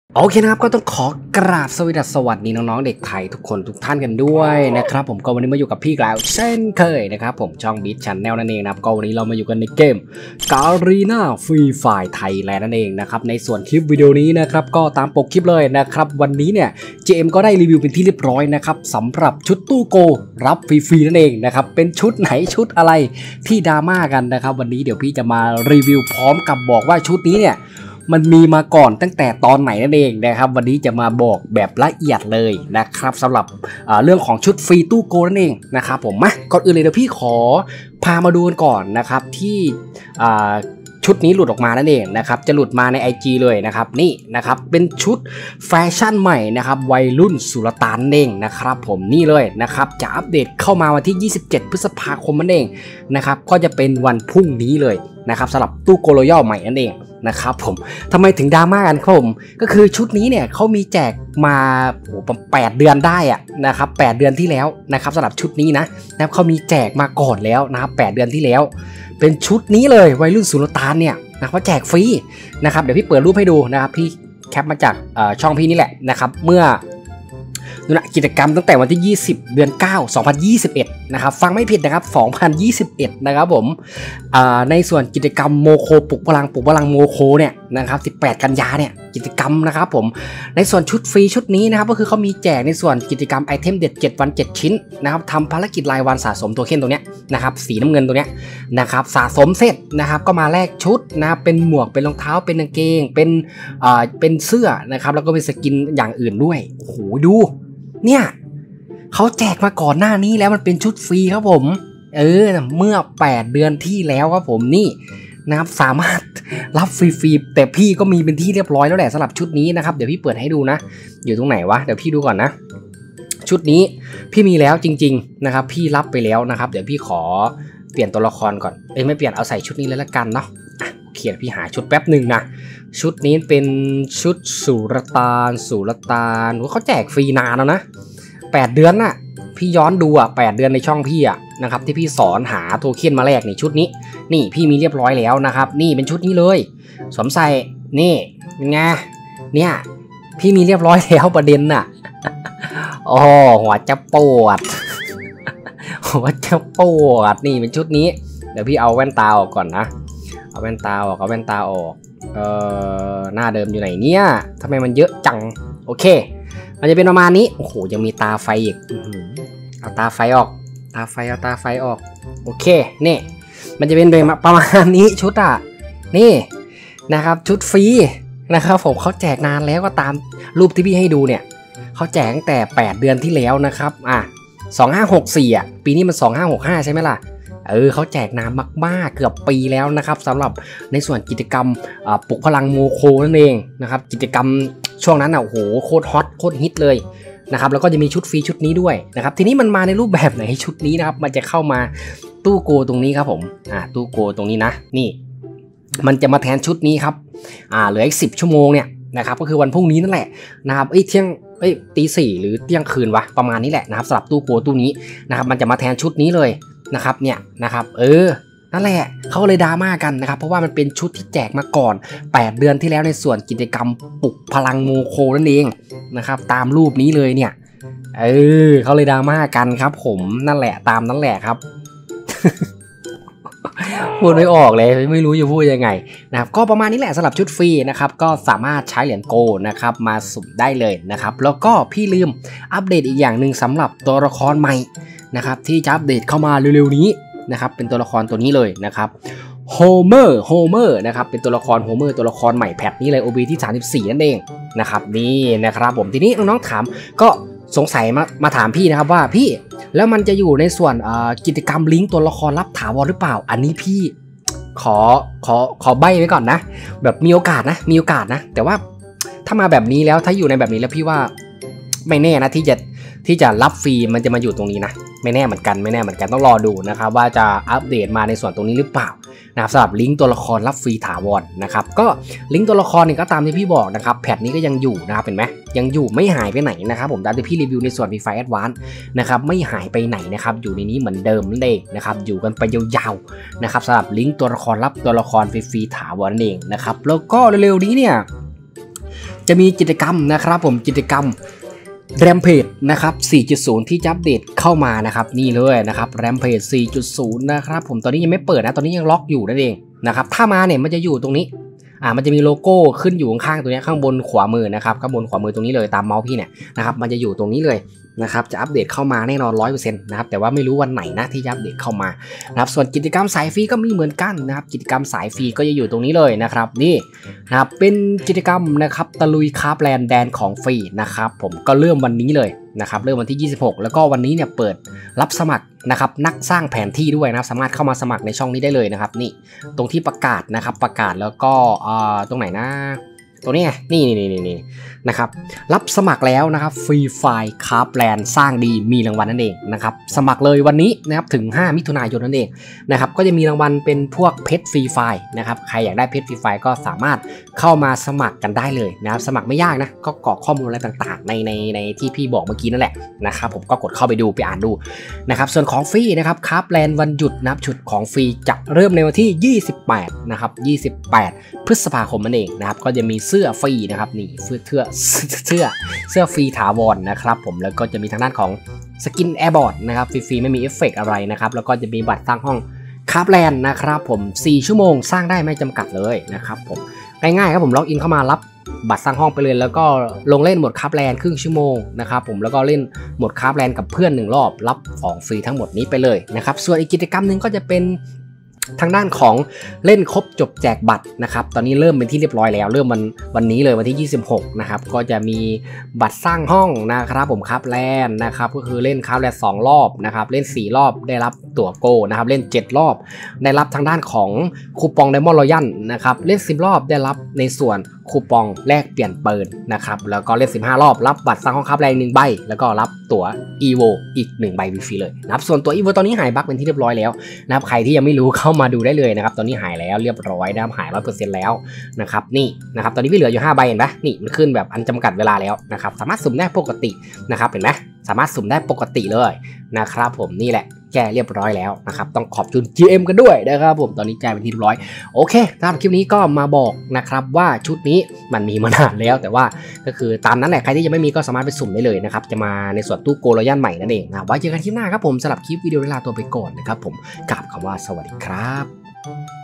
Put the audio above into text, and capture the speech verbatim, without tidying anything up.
โอเคนะครับก็ต้องขอกราบสวัสดีน้องๆเด็กไทยทุกคนทุกท่านกันด้วยนะครับผมก็วันนี้มาอยู่กับพี่แล้วเช่นเคยนะครับผมช่องบิ๊กชันแนลนั่นเองนะครับก็วันนี้เรามาอยู่กันในเกมการีนาฟรีไฟร์ไทยแลนด์นั่นเองนะครับในส่วนคลิปวิดีโอนี้นะครับก็ตามปกคลิปเลยนะครับวันนี้เนี่ย เจ เอ็ม ก็ได้รีวิวเป็นที่เรียบร้อยนะครับสำหรับชุดตู้โกรับฟรีๆนั่นเองนะครับเป็นชุดไหนชุดอะไรที่ดราม่ากันนะครับวันนี้เดี๋ยวพี่จะมารีวิวพร้อมกับบอกว่าชุดนี้เนี่ยมันมีมาก่อนตั้งแต่ตอนไหนนั่นเองนะครับวันนี้จะมาบอกแบบละเอียดเลยนะครับสำหรับเรื่องของชุดฟรีตู้โกนั่นเองนะครับผมมาก่อนอื่นเลยเดี๋ยวพี่ขอพามาดูกันก่อนนะครับที่ชุดนี้หลุดออกมานั่นเองนะครับจะหลุดมาใน ไอ จี เลยนะครับนี่นะครับเป็นชุดแฟชั่นใหม่นะครับวัยรุ่นสุลต่านเองนะครับผมนี่เลยนะครับจะอัปเดตเข้ามาวันที่ยี่สิบเจ็ดพฤษภาคมนั่นเองนะครับก็จะเป็นวันพรุ่งนี้เลยนะครับสำหรับตู้โกโรยัลใหม่นั่นเองนะครับผมทำไมถึงดราม่ากันครับผมก็คือชุดนี้เนี่ยเขามีแจกมาโอ้โหแปดเดือนได้อะนะครับแปดเดือนที่แล้วนะครับสำหรับชุดนี้นะนะครับเขามีแจกมาก่อนแล้วนะครับแปดเดือนที่แล้วเป็นชุดนี้เลยวัยรุ่นสุลต่านเนี่ยนะเขาแจกฟรีนะครับเดี๋ยวพี่เปิดรูปให้ดูนะครับพี่แคปมาจากช่องพี่นี่แหละนะครับเมื่อกิจกรรมตั้งแต่วันที่ยี่สิบเดือนเก้า สองพันยี่สิบเอ็ดนะครับฟังไม่ผิดนะครับสองพันยี่สิบเอ็ดนะครับผมในส่วนกิจกรรมโมโคปลุกพลังปลุกพลังโมโคเนี่ยนะครับสิบแปดกันยาเนี่ยกิจกรรมนะครับผมในส่วนชุดฟรีชุดนี้นะครับก็คือเขามีแจกในส่วนกิจกรรมไอเทมเด็ดเจ็ดวันเจ็ดชิ้นนะครับทำภารกิจรายวันสะสมตัวเค้นตัวเนี้ยนะครับสีน้ำเงินตัวเนี้ยนะครับสะสมเสร็จนะครับก็มาแลกชุดนะครับเป็นหมวกเป็นรองเท้าเป็นกางเกงเป็นอ่าเป็นเสื้อนะครับแล้วก็เป็นสกินอย่างอื่นด้วยโอ้โหดูเนี่ยเขาแจกมาก่อนหน้านี้แล้วมันเป็นชุดฟรีครับผมเออเมื่อแปดเดือนที่แล้วครับผมนี่นะครับสามารถรับฟรีๆแต่พี่ก็มีเป็นที่เรียบร้อยแล้วแหละสำหรับชุดนี้นะครับเดี๋ยวพี่เปิดให้ดูนะอยู่ตรงไหนวะเดี๋ยวพี่ดูก่อนนะชุดนี้พี่มีแล้วจริงๆนะครับพี่รับไปแล้วนะครับเดี๋ยวพี่ขอเปลี่ยนตัวละครก่อนเอ้ยไม่เปลี่ยนเอาใส่ชุดนี้เลยละกันเนาะเขียนพี่หาชุดแป๊บหนึ่งนะชุดนี้เป็นชุดสุลต่านสุลต่านเขาแจกฟรีนานแล้วนะแปดเดือนน่ะพี่ย้อนดูอ่ะแปดเดือนในช่องพี่อ่ะนะครับที่พี่สอนหาโทเค็นมาแลกนี่ชุดนี้นี่พี่มีเรียบร้อยแล้วนะครับนี่เป็นชุดนี้เลยสวมใส่นี่เป็นไงเนี่ยพี่มีเรียบร้อยแล้วประเด็นน่ะโอ้หัวจะปวดหัวจะปวดนี่เป็นชุดนี้เดี๋ยวพี่เอาแว่นตาออกก่อนนะเอาแว่นตาออกเอาแว่นตาออกเอ่อหน้าเดิมอยู่ไหนเนี่ยทำไมมันเยอะจังโอเคมันจะเป็นประมาณนี้โอ้โหยังมีตาไฟอีกเอาตาไฟออกตาไฟเอาตาไฟออกโอเคนี่มันจะเป็นประมาณนี้ชุดอ่ะนี่นะครับชุดฟรีนะครับผมเขาแจกนานแล้วก็ตามรูปที่พี่ให้ดูเนี่ยเขาแจกตั้งแต่แปดเดือนที่แล้วนะครับอ่ะสองห้าหกสี่อ่ะปีนี้มันสองห้าหกห้าใช่ไหมล่ะเออเขาแจกนานมากๆเกือบปีแล้วนะครับสำหรับในส่วนกิจกรรมปลุกพลังโมโคนั่นเองนะครับกิจกรรมช่วงนั้นอ่ะโอ้โหโคตรฮอตโคตรฮิตเลยนะครับแล้วก็จะมีชุดฟรีชุดนี้ด้วยนะครับทีนี้มันมาในรูปแบบไหนชุดนี้นะครับมันจะเข้ามาตู้โกตรงนี้ครับผมอ่าตู้โกตรงนี้นะนี่มันจะมาแทนชุดนี้ครับอ่าเหลืออีกสิบชั่วโมงเนี่ยนะครับก็คือวันพรุ่งนี้นั่นแหละนะครับเอ้ยเที่ยงเอ้ยตีสี่หรือเที่ยงคืนวะประมาณนี้แหละนะครับสำหรับตู้โกตู้นี้นะครับมันจะมาแทนชุดนี้เลยนะครับเนี่ยนะครับเออนั่นแหละเขาเลยดราม่ากันนะครับเพราะว่ามันเป็นชุดที่แจกมาก่อนแปดเดือนที่แล้วในส่วนกิจกรรมปลุกพลังโมโคนั่นเองนะครับตามรูปนี้เลยเนี่ยเออเขาเลยดราม่ากันครับผมนั่นแหละตามนั่นแหละครับ พูดไม่ออกเลยไม่รู้จะพูดยังไงนะครับก็ประมาณนี้แหละสำหรับชุดฟรีนะครับก็สามารถใช้เหรียญโกนะครับมาสุ่มได้เลยนะครับแล้วก็พี่ลืมอัปเดตอีกอย่างหนึ่งสำหรับตัวละครใหม่นะครับที่จะอัปเดตเข้ามาเร็วๆนี้นะครับเป็นตัวละครตัวนี้เลยนะครับโฮเมอร์โฮเมอร์นะครับเป็นตัวละครโฮเมอร์ตัวละครใหม่แพทนี้เลย โอ บี ที่สามสิบสี่นั่นเองนะครับนี่นะครับผมทีนี้น้องๆถามก็สงสัยมามาถามพี่นะครับว่าพี่แล้วมันจะอยู่ในส่วนกิจกรรมลิงก์ตัวละครลับถาวรหรือเปล่าอันนี้พี่ขอขอขอใบ้ไว้ก่อนนะแบบมีโอกาสนะมีโอกาสนะแต่ว่าถ้ามาแบบนี้แล้วถ้าอยู่ในแบบนี้แล้วพี่ว่าไม่แน่นะที่จะที่จะรับฟรีมันจะมาอยู่ตรงนี้นะไม่แน่เหมือนกันไม่แน่เหมือนกันต้องรอดูนะครับว่าจะอัปเดตมาในส่วนตรงนี้หรือเปล่านะครับสำหรับลิงก์ตัวละครรับฟรีถาวรนะครับก็ลิงก์ตัวละครนี่ก็ตามที่พี่บอกนะครับแพทนี้ก็ยังอยู่นะครับเห็นไหมยังอยู่ไม่หายไปไหนนะครับผมตามที่พี่รีวิวในส่วน Free Fire Advance นะครับไม่หายไปไหนนะครับอยู่ในนี้เหมือนเดิมนั่นเองนะครับอยู่กันไปยาวๆนะครับสำหรับลิงก์ตัวละครรับตัวละครฟรีๆถาวรนั่นเองนะครับแล้วก็เร็วๆนี้เนี่ยจะมีกิจกรรมนะครับผมกิจกรรมแรมเพจนะครับ สี่จุดศูนย์ ที่จะอัปเดตเข้ามานะครับนี่เลยนะครับแรมเพจ สี่จุดศูนย์ นะครับผมตอนนี้ยังไม่เปิดนะตอนนี้ยังล็อกอยู่นั่นเองนะครับถ้ามาเนี่ยมันจะอยู่ตรงนี้อ่ามันจะมีโลโก้ขึ้นอยู่ข้างๆตัวนี้ข้างบนขวามือนะครับข้างบนขวามือตรงนี้เลยตามเมาส์พี่เนี่ยนะครับมันจะอยู่ตรงนี้เลยนะครับจะอัปเดตเข้ามาแน่นอน ร้อยเปอร์เซ็นต์ นะครับแต่ว่าไม่รู้วันไหนนะที่จะอัปเดตเข้ามานะครับส่วนกิจกรรมสายฟรีก็มีเหมือนกันนะครับกิจกรรมสายฟรีก็จะอยู่ตรงนี้เลยนะครับนี่นะครับเป็นกิจกรรมนะครับตะลุยคราฟแลนด์แดนของฟรีนะครับผมก็เริ่มวันนี้เลยนะครับเริ่มวันที่ยี่สิบหกแล้วก็วันนี้เนี่ยเปิดรับสมัครนะครับนักสร้างแผนที่ด้วยนะสามารถเข้ามาสมัครในช่องนี้ได้เลยนะครับนี่ตรงที่ประกาศนะครับประกาศแล้วก็ตรงไหนนะตรงนี้ไงนี่นี่นี่นี่นะครับรับสมัครแล้วนะครับฟรีไฟล์คราฟแลนด์สร้างดีมีรางวัลนั่นเองนะครับสมัครเลยวันนี้นะครับถึงห้ามิถุนายนนั่นเองนะครับก็จะมีรางวัลเป็นพวกเพชรฟรีไฟล์นะครับใครอยากได้เพชรฟรีไฟล์ก็สามารถเข้ามาสมัครกันได้เลยนะครับสมัครไม่ยากนะก็กรอกข้อมูลอะไรต่างๆในในในที่พี่บอกเมื่อกี้นั่นแหละนะครับผมก็กดเข้าไปดูไปอ่านดูนะครับส่วนของฟรีนะครับคราฟแลนด์วันหยุดนะครับชุดของฟรีจะเริ่มในวันที่ยี่สิบแปดนะครับยี่สิบแปดพฤษภาคมนั่นเองนะครับก็จะมีเสื้อฟรีนะครับนี่เสื้อเสื้อเสื้อเสื้อฟรีถาวรนะครับผมแล้วก็จะมีทางด้านของสกินแอร์บอร์ดนะครับฟรีๆไม่มีเอฟเฟกต์อะไรนะครับแล้วก็จะมีบัตรสร้างห้องคราฟแลนด์นะครับผมสี่ชั่วโมงสร้างได้ไม่จำกัดเลยนะครับผมง่ายๆครับผมล็อกอินเข้ามารับบัตรสร้างห้องไปเลยแล้วก็ลงเล่นโหมดคราฟแลนด์ครึ่งชั่วโมงนะครับผมแล้วก็เล่นโหมดคราฟแลนด์กับเพื่อนหนึ่งรอบรับของฟรีทั้งหมดนี้ไปเลยนะครับส่วนอีกกิจกรรมหนึ่งก็จะเป็นทางด้านของเล่นครบจบแจกบัตรนะครับตอนนี้เริ่มเป็นที่เรียบร้อยแล้วเริ่มวันวันนี้เลยวันที่ยี่สิบหกนะครับก็จะมีบัตรสร้างห้องนะครับผมคราฟแลนด์นะครับก็คือเล่นคราฟแลนด์สองรอบนะครับเล่นสี่รอบได้รับตั๋วโกนะครับเล่นเจ็ดรอบได้รับทางด้านของคูปองไดมอนด์รอยัลนะครับเล่นสิบรอบได้รับในส่วนคูปองแลกเปลี่ยนปืนนะครับแล้วก็เล่นสิบห้ารอบรับบัตรสร้างห้องคราฟแลนด์หนึ่งใบแล้วก็รับตั๋ว อี โว อีกหนึ่งใบฟรีเลยนะครับส่วนตัว อี โว ตอนนี้หายบั๊กเป็นที่เรียบร้อยแล้วนะครับใครที่ยังไม่รู้เข้ามาดูได้เลยนะครับตอนนี้หายแล้วเรียบร้อยนะครับหาย ร้อยเปอร์เซ็นต์ แล้วนะครับนี่นะครับตอนนี้พี่เหลืออยู่ห้าใบเห็นไหมนี่มันขึ้นแบบอันจำกัดเวลาแล้วนะครับสามารถสุ่มได้ปกตินะครับเห็นไหมสามารถสุ่มได้ปกติเลยนะครับผมนี่แหละแก้เรียบร้อยแล้วนะครับต้องขอบคุณ จี เอ็ม กันด้วยนะครับผมตอนนี้แก้เป็นที่เรียบร้อยโอเคสำหรับคลิปนี้ก็มาบอกนะครับว่าชุดนี้มันมีมานานแล้วแต่ว่าก็คือตามนั้นแหละใครที่ยังไม่มีก็สามารถไปสุ่มได้เลยนะครับจะมาในส่วนตู้โกลย่านใหม่นั่นเองนะไว้เจอกันคลิปหน้าครับผมสำหรับคลิปวิดีโอเวลาตัวไปก่อนนะครับผมกราบคำว่าสวัสดีครับ